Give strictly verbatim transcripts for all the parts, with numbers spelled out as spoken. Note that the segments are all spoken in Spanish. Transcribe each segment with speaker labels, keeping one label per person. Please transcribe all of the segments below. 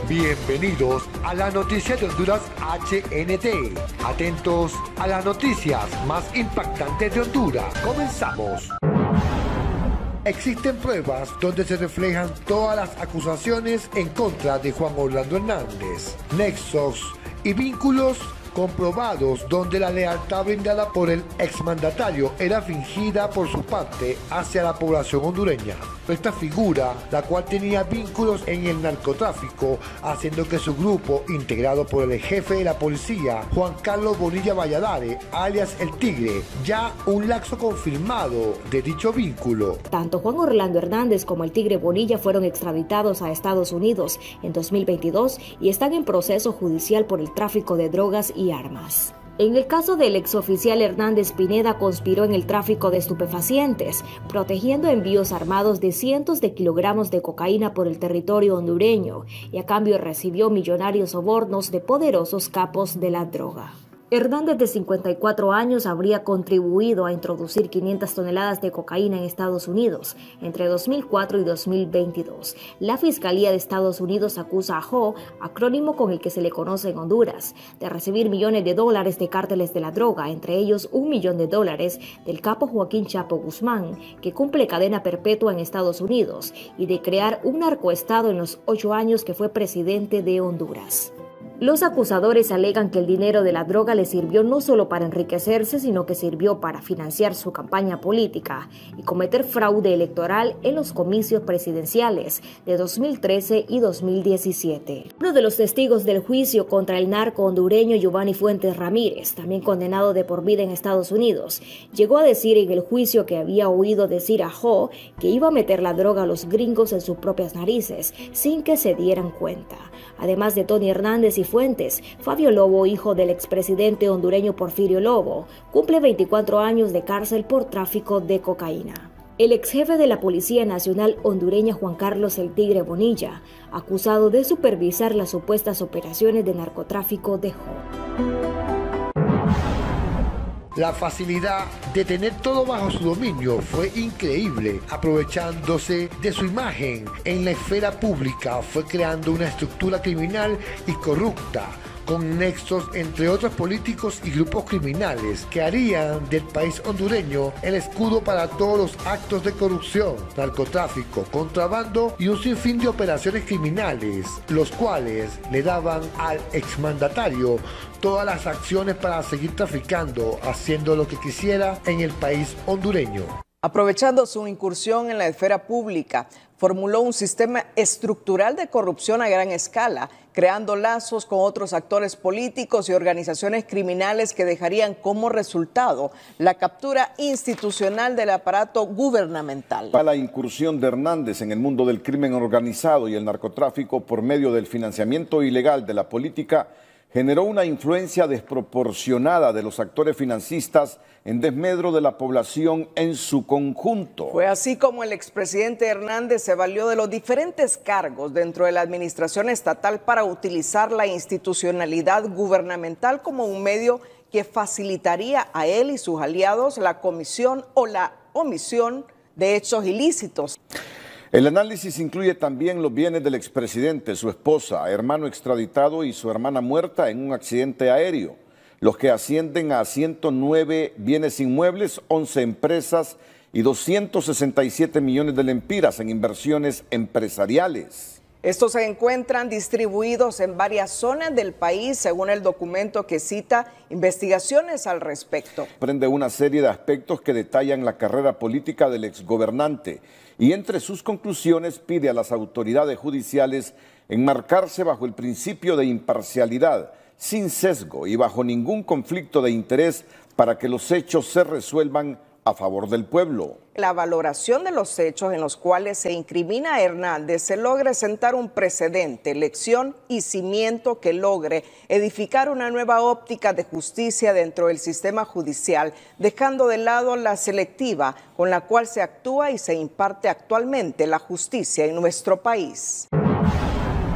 Speaker 1: Bienvenidos a la noticia de Honduras H N T. Atentos a las noticias más impactantes de Honduras. Comenzamos. Existen pruebas donde se reflejan todas las acusaciones en contra de Juan Orlando Hernández, nexos y vínculos comprobados donde la lealtad brindada por el exmandatario era fingida por su parte hacia la población hondureña. Esta figura, la cual tenía vínculos en el narcotráfico, haciendo que su grupo, integrado por el jefe de la policía, Juan Carlos Bonilla Valladares, alias El Tigre, ya un laxo confirmado de dicho vínculo.
Speaker 2: Tanto Juan Orlando Hernández como El Tigre Bonilla fueron extraditados a Estados Unidos en dos mil veintidós y están en proceso judicial por el tráfico de drogas y armas. En el caso del exoficial Hernández Pineda, conspiró en el tráfico de estupefacientes, protegiendo envíos armados de cientos de kilogramos de cocaína por el territorio hondureño, y a cambio recibió millonarios sobornos de poderosos capos de la droga. Hernández, de cincuenta y cuatro años, habría contribuido a introducir quinientas toneladas de cocaína en Estados Unidos entre dos mil cuatro y dos mil veintidós. La Fiscalía de Estados Unidos acusa a Ho, acrónimo con el que se le conoce en Honduras, de recibir millones de dólares de cárteles de la droga, entre ellos un millón de dólares del capo Joaquín Chapo Guzmán, que cumple cadena perpetua en Estados Unidos, y de crear un narcoestado en los ocho años que fue presidente de Honduras. Los acusadores alegan que el dinero de la droga le sirvió no solo para enriquecerse, sino que sirvió para financiar su campaña política y cometer fraude electoral en los comicios presidenciales de dos mil trece y dos mil diecisiete. Uno de los testigos del juicio contra el narco hondureño Giovanni Fuentes Ramírez, también condenado de por vida en Estados Unidos, llegó a decir en el juicio que había oído decir a Ho que iba a meter la droga a los gringos en sus propias narices sin que se dieran cuenta. Además de Tony Hernández y Fuentes, Fabio Lobo, hijo del expresidente hondureño Porfirio Lobo, cumple veinticuatro años de cárcel por tráfico de cocaína. El exjefe de la Policía Nacional hondureña Juan Carlos El Tigre Bonilla, acusado de supervisar las supuestas operaciones de narcotráfico de Ho.
Speaker 1: La facilidad de tener todo bajo su dominio fue increíble. Aprovechándose de su imagen en la esfera pública, fue creando una estructura criminal y corrupta, con nexos entre otros políticos y grupos criminales que harían del país hondureño el escudo para todos los actos de corrupción, narcotráfico, contrabando y un sinfín de operaciones criminales, los cuales le daban al exmandatario todas las acciones para seguir traficando, haciendo lo que quisiera en el país hondureño.
Speaker 3: Aprovechando su incursión en la esfera pública, formuló un sistema estructural de corrupción a gran escala, creando lazos con otros actores políticos y organizaciones criminales que dejarían como resultado la captura institucional del aparato gubernamental.
Speaker 4: Para la incursión de Hernández en el mundo del crimen organizado y el narcotráfico por medio del financiamiento ilegal de la política, generó una influencia desproporcionada de los actores financistas en desmedro de la población en su conjunto.
Speaker 3: Fue así como el expresidente Hernández se valió de los diferentes cargos dentro de la administración estatal para utilizar la institucionalidad gubernamental como un medio que facilitaría a él y sus aliados la comisión o la omisión de hechos ilícitos.
Speaker 4: El análisis incluye también los bienes del expresidente, su esposa, hermano extraditado y su hermana muerta en un accidente aéreo, los que ascienden a ciento nueve bienes inmuebles, once empresas y doscientos sesenta y siete millones de lempiras en inversiones empresariales.
Speaker 3: Estos se encuentran distribuidos en varias zonas del país, según el documento que cita investigaciones al respecto.
Speaker 4: Prende una serie de aspectos que detallan la carrera política del exgobernante y entre sus conclusiones pide a las autoridades judiciales enmarcarse bajo el principio de imparcialidad, sin sesgo y bajo ningún conflicto de interés para que los hechos se resuelvan a favor del pueblo.
Speaker 3: La valoración de los hechos en los cuales se incrimina a Hernández se logre sentar un precedente, lección y cimiento que logre edificar una nueva óptica de justicia dentro del sistema judicial, dejando de lado la selectiva con la cual se actúa y se imparte actualmente la justicia en nuestro país.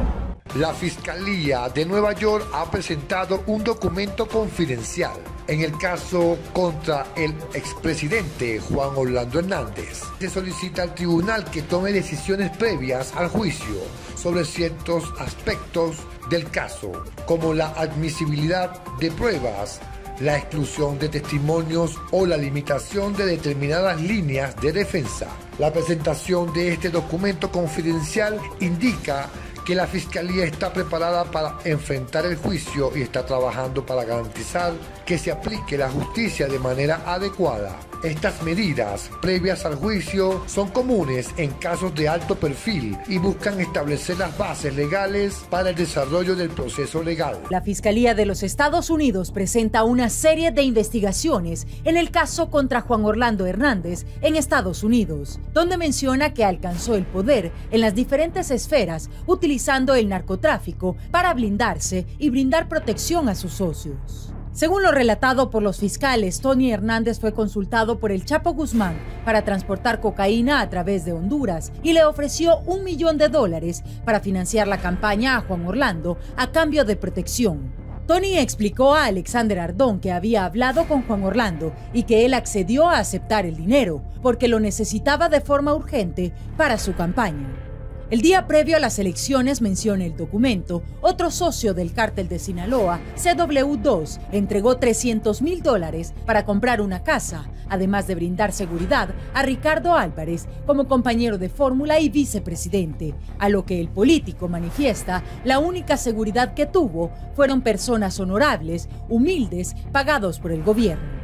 Speaker 1: La Fiscalía de Nueva York ha presentado un documento confidencial en el caso contra el expresidente Juan Orlando Hernández. Se solicita al tribunal que tome decisiones previas al juicio sobre ciertos aspectos del caso, como la admisibilidad de pruebas, la exclusión de testimonios o la limitación de determinadas líneas de defensa. La presentación de este documento confidencial indica que la Fiscalía está preparada para enfrentar el juicio y está trabajando para garantizar que se aplique la justicia de manera adecuada. Estas medidas previas al juicio son comunes en casos de alto perfil y buscan establecer las bases legales para el desarrollo del proceso legal.
Speaker 5: La Fiscalía de los Estados Unidos presenta una serie de investigaciones en el caso contra Juan Orlando Hernández en Estados Unidos, donde menciona que alcanzó el poder en las diferentes esferas utilizando el narcotráfico para blindarse y brindar protección a sus socios. Según lo relatado por los fiscales, Tony Hernández fue consultado por el Chapo Guzmán para transportar cocaína a través de Honduras y le ofreció un millón de dólares para financiar la campaña a Juan Orlando a cambio de protección. Tony explicó a Alexander Ardón que había hablado con Juan Orlando y que él accedió a aceptar el dinero porque lo necesitaba de forma urgente para su campaña. El día previo a las elecciones, menciona el documento, otro socio del cártel de Sinaloa, C W dos, entregó trescientos mil dólares para comprar una casa, además de brindar seguridad a Ricardo Álvarez como compañero de fórmula y vicepresidente, a lo que el político manifiesta la única seguridad que tuvo fueron personas honorables, humildes, pagados por el gobierno.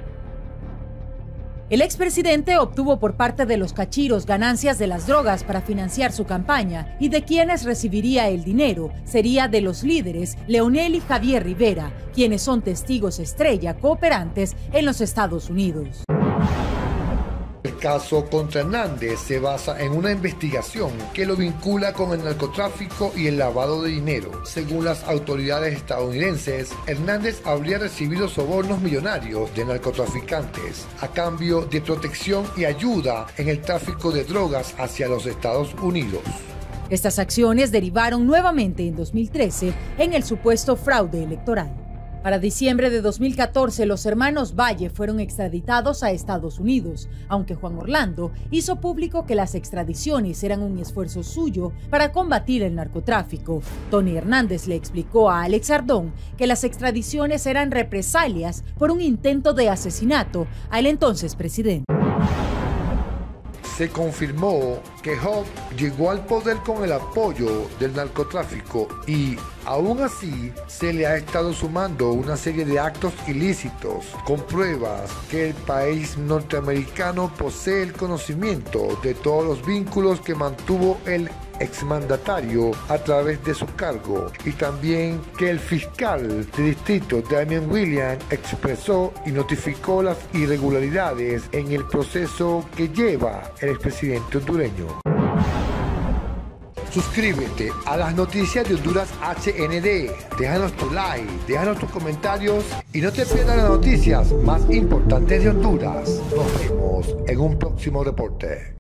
Speaker 5: El expresidente obtuvo por parte de los cachiros ganancias de las drogas para financiar su campaña y de quienes recibiría el dinero sería de los líderes Leonel y Javier Rivera, quienes son testigos estrella cooperantes en los Estados Unidos.
Speaker 1: El caso contra Hernández se basa en una investigación que lo vincula con el narcotráfico y el lavado de dinero. Según las autoridades estadounidenses, Hernández habría recibido sobornos millonarios de narcotraficantes a cambio de protección y ayuda en el tráfico de drogas hacia los Estados Unidos.
Speaker 5: Estas acciones derivaron nuevamente en dos mil trece en el supuesto fraude electoral. Para diciembre de dos mil catorce, los hermanos Valle fueron extraditados a Estados Unidos, aunque Juan Orlando hizo público que las extradiciones eran un esfuerzo suyo para combatir el narcotráfico. Tony Hernández le explicó a Alex Ardón que las extradiciones eran represalias por un intento de asesinato al entonces presidente.
Speaker 1: Se confirmó que Hope llegó al poder con el apoyo del narcotráfico y, aún así, se le ha estado sumando una serie de actos ilícitos con pruebas que el país norteamericano posee el conocimiento de todos los vínculos que mantuvo el exmandatario a través de su cargo, y también que el fiscal de distrito Damian Williams expresó y notificó las irregularidades en el proceso que lleva el expresidente hondureño. Suscríbete a las noticias de Honduras H N D, déjanos tu like, déjanos tus comentarios y no te pierdas las noticias más importantes de Honduras. Nos vemos en un próximo reporte.